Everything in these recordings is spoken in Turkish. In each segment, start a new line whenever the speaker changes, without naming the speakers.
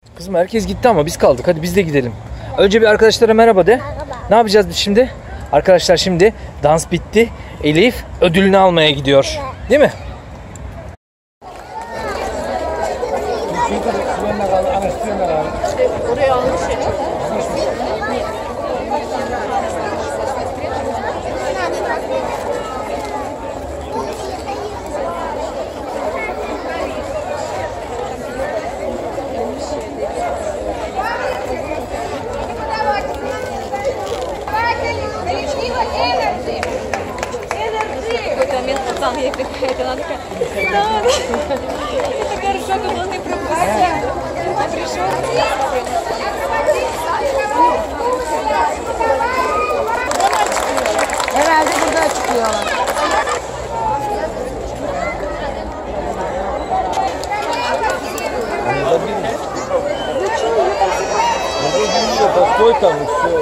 Kızım herkes gitti ama biz kaldık. Hadi biz de gidelim. Önce bir arkadaşlara merhaba de. Ne yapacağız biz şimdi? Arkadaşlar şimdi dans bitti. Elif ödülünü almaya gidiyor. Değil mi?
Oraya almış ya. Я какая-то она такая, да, это хорошо, как он не пропустит. А пришел. Herhalde burada çıkıyorlar.
Постой там и все.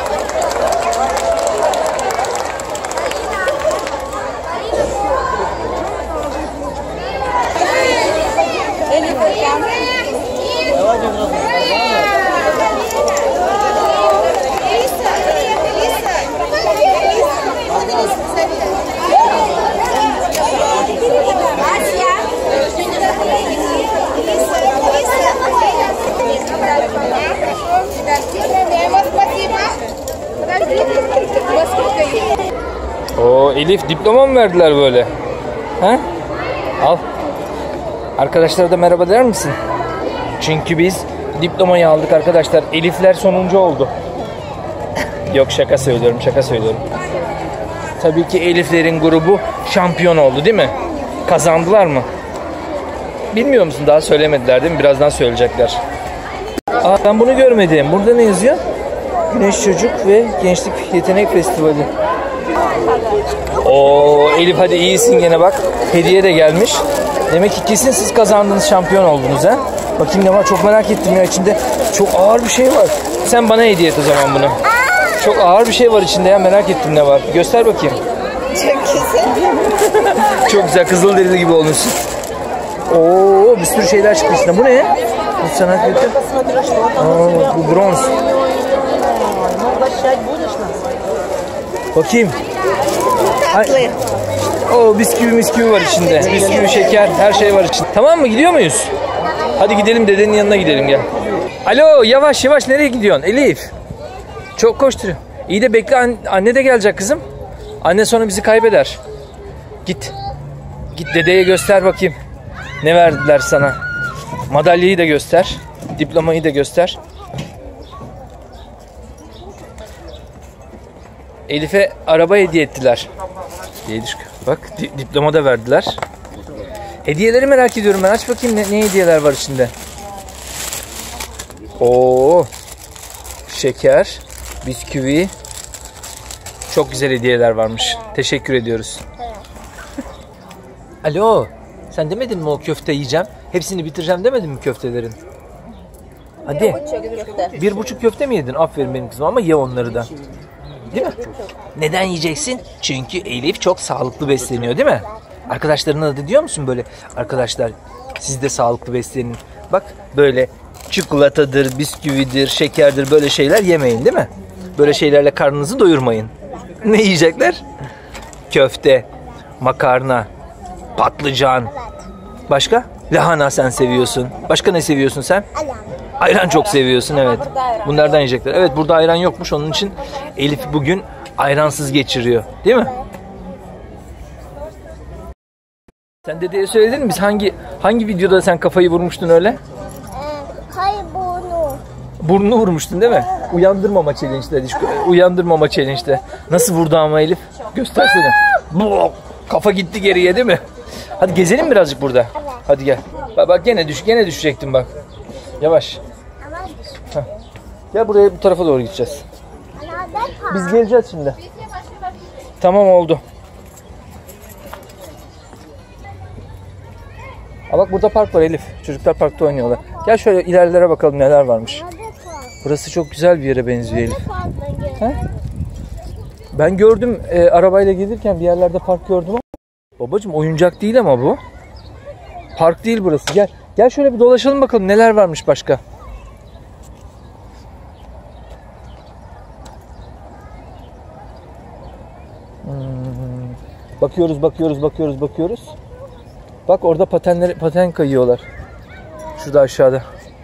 Oo, Elif diploma mı verdiler böyle? Ha? Al. Arkadaşlara da merhaba der misin? Çünkü biz diplomayı aldık arkadaşlar. Elifler sonuncu oldu. Yok şaka söylüyorum, şaka söylüyorum. Tabii ki Eliflerin grubu şampiyon oldu değil mi? Kazandılar mı? Bilmiyor musun? Daha söylemediler değil mi? Birazdan söyleyecekler. Aa, ben bunu görmedim. Burada ne yazıyor? Güneş Çocuk ve Gençlik Yetenek Festivali. Oo, Elif hadi iyisin gene bak. Hediye de gelmiş. Demek ki kesin siz kazandınız, şampiyon oldunuz ha. Bakayım ne var, çok merak ettim ya, içinde çok ağır bir şey var. Sen bana hediye et o zaman bunu. Çok ağır bir şey var içinde ya, merak ettim ne var. Göster bakayım.
Çok güzel.
Çok güzel, kızılderili gibi olmuşsun. Oo, bir sürü şeyler çıktı içinde. Bu ne? Bu sanat götü. Bu bronz. Bakayım.
Tatlı.
Oo, bisküvi var içinde. Bisküvi, şeker, her şey var içinde. Tamam mı? Gidiyor muyuz? Hadi gidelim, dedenin yanına gidelim gel. Alo, yavaş yavaş nereye gidiyorsun Elif? Çok koşturuyor. İyi de bekle, anne de gelecek kızım. Anne sonra bizi kaybeder. Git. Git dedeye göster bakayım. Ne verdiler sana? Madalyayı da göster. Diplomayı da göster. Elif'e araba hediye ettiler. Bak diploma da verdiler. Hediyeleri merak ediyorum ben. Aç bakayım ne hediyeler var içinde. Oo, şeker, bisküvi. Çok güzel hediyeler varmış. Teşekkür ediyoruz. Alo, sen demedin mi o köfte yiyeceğim? Hepsini bitireceğim demedin mi köftelerin? Hadi. 1,5 köfte mi yedin? Aferin benim kızım ama ye onları da. Değil mi? Neden yiyeceksin? Çünkü Elif çok sağlıklı besleniyor değil mi? Arkadaşlarına da diyor musun böyle? Arkadaşlar siz de sağlıklı beslenin. Bak böyle çikolatadır, bisküvidir, şekerdir böyle şeyler yemeyin değil mi? Böyle şeylerle karnınızı doyurmayın. Ne yiyecekler? Köfte, makarna, patlıcan. Başka? Lahana sen seviyorsun. Başka ne seviyorsun sen? Ayran çok seviyorsun evet. Bunlardan yiyecekler. Evet burada ayran yokmuş, onun için Elif bugün ayransız geçiriyor. Değil mi? Sen dedeye söyledin mi? Biz hangi videoda sen kafayı vurmuştun öyle?
Hayır, burnu.
Burnunu vurmuştun değil mi? Uyandırmama challenge'de. Uyandırmama challenge'de. Nasıl vurdu ama Elif? Göstersene. Kafa gitti geriye değil mi? Hadi gezelim birazcık burada. Hadi gel. Bak gene düşecektin bak. Yavaş. Heh. Gel buraya, bu tarafa doğru gideceğiz. Biz geleceğiz şimdi. Tamam oldu. Aa, bak burada park var Elif. Çocuklar parkta oynuyorlar. Gel şöyle ilerlere bakalım neler varmış. Burası çok güzel bir yere benziyor Elif. He? Ben gördüm arabayla gelirken bir yerlerde park gördüm ama. Babacığım oyuncak değil ama bu. Park değil burası. Gel şöyle bir dolaşalım bakalım neler varmış başka. Bakıyoruz. Bak orada paten kayıyorlar. Şurada aşağıda.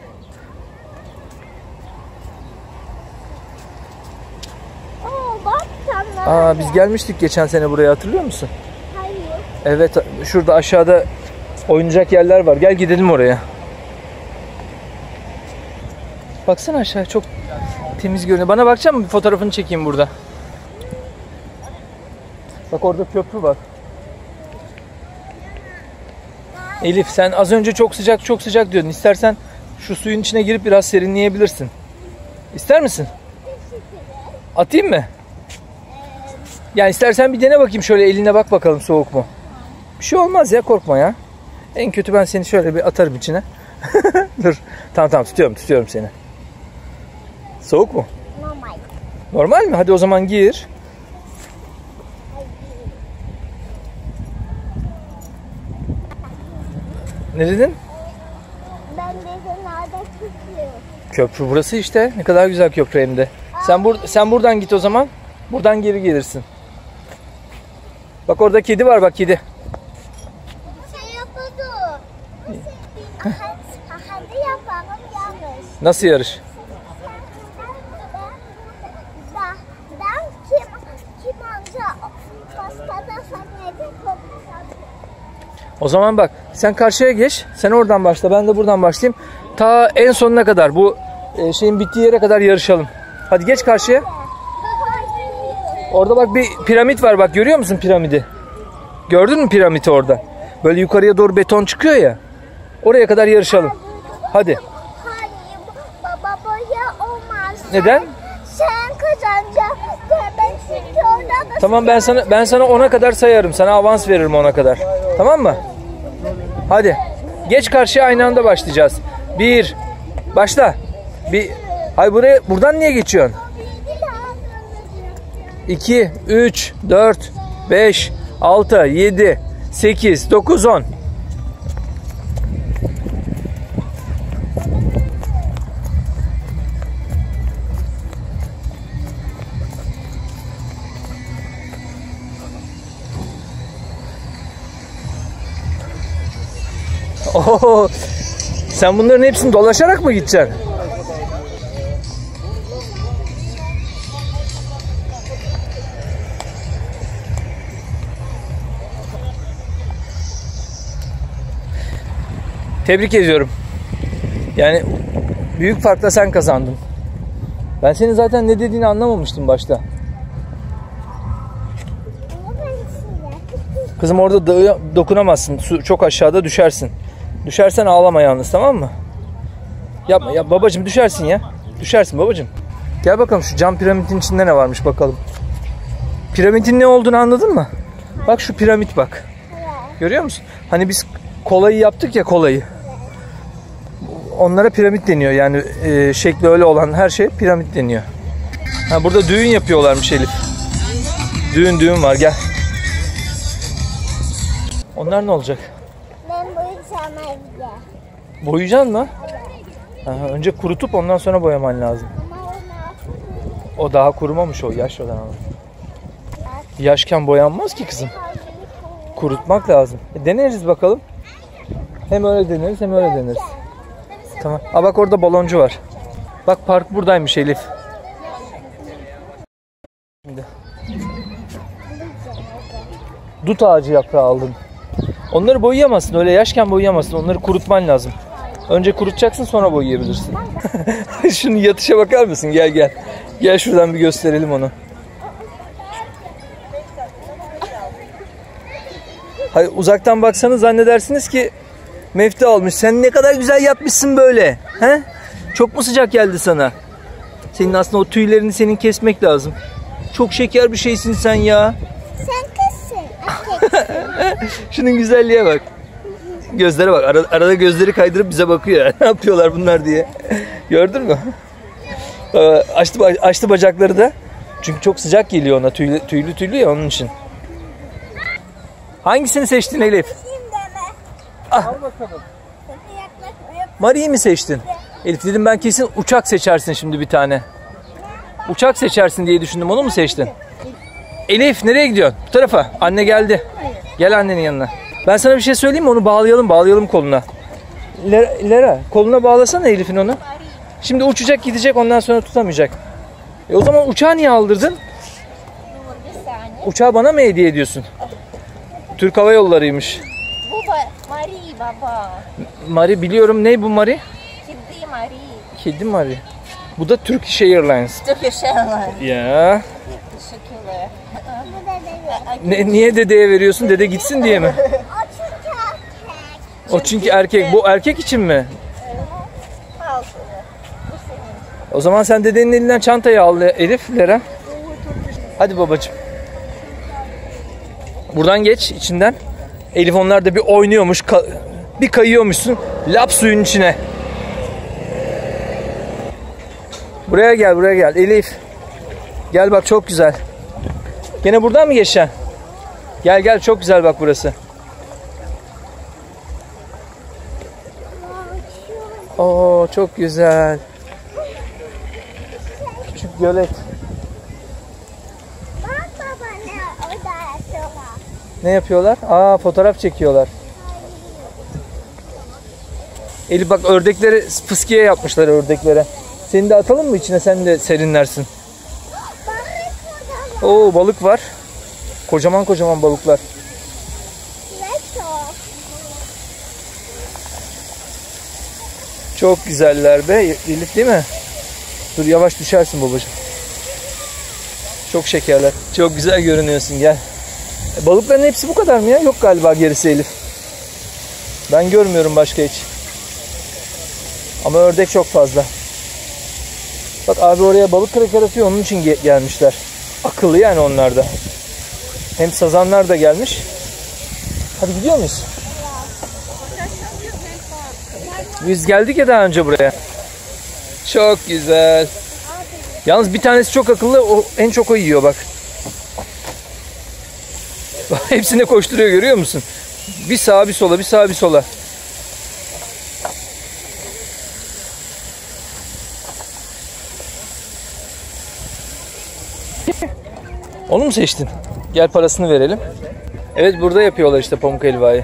Bak sana.
Biz gelmiştik geçen sene buraya, hatırlıyor musun?
Hayır.
Evet, şurada aşağıda oynayacak yerler var. Gel gidelim oraya. Baksana aşağı, çok temiz görünüyor. Bana bakacak mısın? Bir fotoğrafını çekeyim burada. Bak orada köprü var. Elif, sen az önce çok sıcak diyordun. İstersen şu suyun içine girip biraz serinleyebilirsin. İster misin? Atayım mı? Yani istersen bir dene bakayım, şöyle eline bak bakalım soğuk mu? Bir şey olmaz ya, korkma ya. En kötü ben seni şöyle bir atarım içine. Dur. Tamam tutuyorum seni. Soğuk mu?
Normal.
Normal mi? Hadi o zaman gir. Ne dedin?
Ben de nerede tutuyorum.
Köprü burası işte. Ne kadar güzel köprü hem de. Sen buradan git o zaman. Buradan geri gelirsin. Bak orada kedi var, bak kedi.
Şey yapalım. Hadi yapalım yanlış.
Nasıl yarış?
Ben kim anca pastada sahnede kopacağım.
O zaman bak, sen karşıya geç. Sen oradan başla, ben de buradan başlayayım. Ta en sonuna kadar, bu şeyin bittiği yere kadar yarışalım. Hadi geç karşıya. Orada bak bir piramit var, bak görüyor musun piramidi? Gördün mü piramidi orada? Böyle yukarıya doğru beton çıkıyor ya. Oraya kadar yarışalım. Hadi.
Hayır baba boya olmaz.
Neden?
Sen kazanacaksın. Ben çünkü orada
Tamam, ben sana 10'a kadar sayarım. Sana avans veririm 10'a kadar. Tamam mı? Hadi. Geç karşıya, aynı anda başlayacağız. 1. Başla. Hayır, buradan niye geçiyorsun? 2, 3, 4, 5, 6, 7, 8, 9, 10. Oho, sen bunların hepsini dolaşarak mı gideceksin? Tebrik ediyorum. Yani büyük farkla sen kazandın. Ben senin zaten ne dediğini anlamamıştım başta. Kızım orada dokunamazsın. Su çok aşağıda, düşersin. Düşersen ağlama yalnız, tamam mı? Yapma ya babacığım, düşersin ya. Düşersin babacığım. Gel bakalım şu cam piramidin içinde ne varmış bakalım. Piramidin ne olduğunu anladın mı? Bak şu piramit bak. Görüyor musun? Hani biz kolayı yaptık ya, kolayı. Onlara piramit deniyor. Yani şekli öyle olan her şey piramit deniyor. Burada düğün yapıyorlarmış Elif. Düğün var, gel. Onlar ne olacak?
Ben boyayacağım evde.
Boyayacaksın mı? Önce kurutup ondan sonra boyaman lazım. O daha kurumamış, o yaş olan ama. Yaşken boyanmaz ki kızım. Kurutmak lazım. Deneriz bakalım. Hem öyle deneriz hem öyle deneriz. Tamam. Bak orada baloncu var. Bak park buradaymış Elif. Şimdi. Dut ağacı yaprağı aldım. Onları boyayamazsın. Öyle yaşken boyayamazsın. Onları kurutman lazım. Önce kurutacaksın, sonra boyayabilirsin. Şunun yatışa bakar mısın? Gel. Gel şuradan bir gösterelim onu. Hayır, uzaktan baksanız zannedersiniz ki mefta olmuş. Sen ne kadar güzel yapmışsın böyle. He? Çok mu sıcak geldi sana? Senin aslında o tüylerini senin kesmek lazım. Çok şeker bir şeysin sen ya.
Sen kızsın.
Şunun güzelliğe bak. Gözlere bak. Arada gözleri kaydırıp bize bakıyor. Ne yapıyorlar bunlar diye. Gördün mü? Açtı bacakları da. Çünkü çok sıcak geliyor ona. Tüylü ya, onun için. Hangisini seçtin Elif? Al bakalım. Mari'yi mi seçtin? Elif, dedim ben kesin uçak seçersin şimdi bir tane. Uçak seçersin diye düşündüm. Onu mu seçtin? Elif nereye gidiyorsun? Bu tarafa. Anne geldi. Gel annenin yanına. Ben sana bir şey söyleyeyim mi? Onu bağlayalım koluna. Lera koluna bağlasana Elif'in onu. Şimdi uçacak gidecek, ondan sonra tutamayacak. O zaman uçağı niye aldırdın? Uçağı bana mı hediye ediyorsun? Türk Hava Yolları'ymış.
Bu Marie baba.
Mari biliyorum. Ne bu Mari?
Kedi Marie.
Kedi Mari. Bu da Turkish Airlines.
Turkish Airlines.
Ya.
Teşekkürler.
Niye dedeye veriyorsun? Dede gitsin diye mi? O çünkü erkek. Bu erkek için mi?
Al.
O zaman sen dedenin elinden çantayı al Elif, Lera. Hadi babacığım. Buradan geç içinden. Elif onlar da bir oynuyormuş. Bir kayıyormuşsun. Lap suyun içine. Buraya gel Elif. Gel bak çok güzel. Gene buradan mı geçeceksin? Gel çok güzel bak burası. Oo çok güzel. Küçük gölet.
Bak baba ne orada yapıyorlar.
Ne yapıyorlar? Fotoğraf çekiyorlar. Elif bak ördekleri fıskiye yapmışlar ördeklere. Seni de atalım mı içine, sen de serinlersin. Oo balık var. Kocaman balıklar.
Ne çok.
Çok güzeller be Elif, değil mi? Dur yavaş düşersin babacığım. Çok şekerler. Çok güzel görünüyorsun, gel. Balıkların hepsi bu kadar mı ya? Yok galiba gerisi Elif. Ben görmüyorum başka hiç. Ama ördek çok fazla. Bak abi oraya balık kraker atıyor, onun için gelmişler. Akıllı yani onlar da. Hem sazanlar da gelmiş. Hadi gidiyor muyuz? Biz geldik ya daha önce buraya. Çok güzel. Yalnız bir tanesi çok akıllı. O en çok o yiyor bak. Hepsine koşturuyor, görüyor musun? Bir sağa bir sola, bir sağa bir sola. Onu mu seçtin? Gel parasını verelim. Evet burada yapıyorlar işte pamuk helvayı.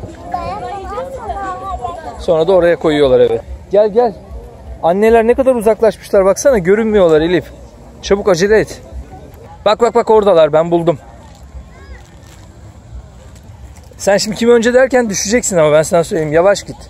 Sonra da oraya koyuyorlar evet. Gel. Anneler ne kadar uzaklaşmışlar baksana, görünmüyorlar Elif. Çabuk acele et. Bak oradalar, ben buldum. Sen şimdi kimi önce derken düşeceksin ama ben sana söyleyeyim, yavaş git.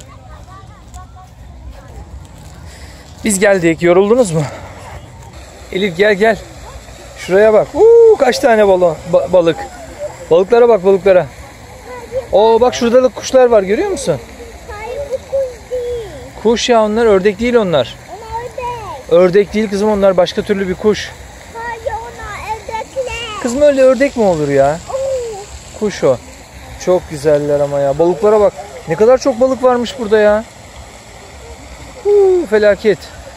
Biz geldik, yoruldunuz mu? Elif gel. Şuraya bak. Kaç tane balık. Balıklara bak, balıklara. Oo bak şurada da kuşlar var, görüyor musun?
Hayır bu kuş değil.
Kuş ya onlar, ördek değil onlar.
Onlar ördek.
Ördek değil kızım, onlar başka türlü bir kuş.
Hayır onlar ördekler.
Kızım öyle ördek mi olur ya?
Oo.
Kuş o. Çok güzeller ama ya. Balıklara bak. Ne kadar çok balık varmış burada ya. Felaket.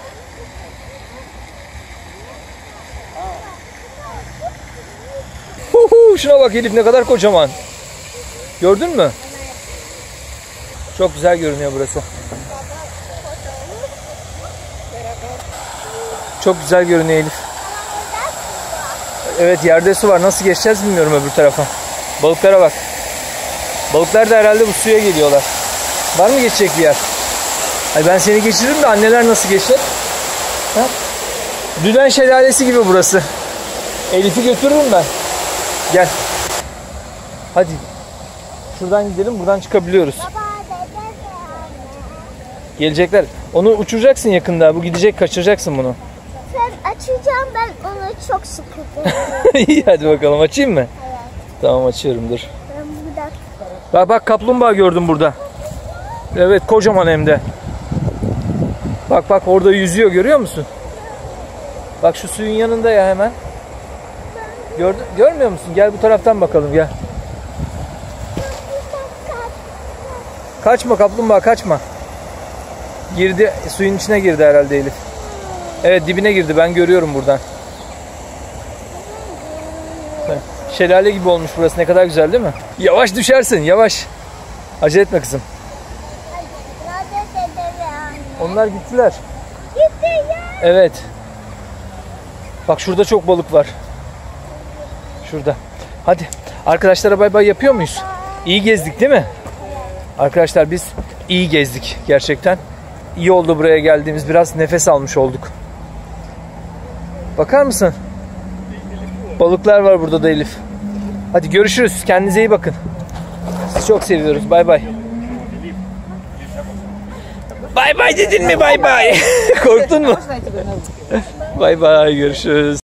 Şuna bak Elif, ne kadar kocaman. Gördün mü? Çok güzel görünüyor burası. Çok güzel görünüyor Elif. Evet yerde su var. Nasıl geçeceğiz bilmiyorum öbür tarafa. Balıklara bak. Balıklar da herhalde bu suya geliyorlar. Var mı geçecek bir yer? Ay ben seni geçiririm de anneler nasıl geçer? Ha? Düden şelalesi gibi burası. Elif'i götürürüm ben. Gel. Hadi. Şuradan gidelim. Buradan çıkabiliyoruz.
Baba dede de anne.
Gelecekler. Onu uçuracaksın yakında. Bu gidecek. Kaçıracaksın bunu.
Sen açacağım, ben onu çok sıkıldım.
İyi hadi bakalım. Açayım mı?
Evet.
Tamam açıyorum dur.
Ben burada.
Bak kaplumbağa gördüm burada. Evet kocaman hem de. Bak orada yüzüyor, görüyor musun? Bak şu suyun yanında ya hemen. Görmüyor musun? Gel bu taraftan bakalım gel. Kaçma kaplumbağa, kaçma. Girdi, suyun içine girdi herhalde Elif. Evet dibine girdi, ben görüyorum buradan. Şelale gibi olmuş burası, ne kadar güzel değil mi? Yavaş düşersin, yavaş. Acele etme kızım.
Nerede dede ve anne?
Onlar gittiler.
Gitti ya.
Evet. Bak şurada çok balık var. Şurada. Hadi. Arkadaşlara bay bay yapıyor muyuz? İyi gezdik değil mi? Arkadaşlar biz iyi gezdik gerçekten. İyi oldu buraya geldiğimiz. Biraz nefes almış olduk. Bakar mısın? Balıklar var burada da Elif. Hadi görüşürüz. Kendinize iyi bakın. Sizi çok seviyoruz. Bay bay. Bay bay dedin mi? Bay bay. Korktun mu? Bay bay. Görüşürüz.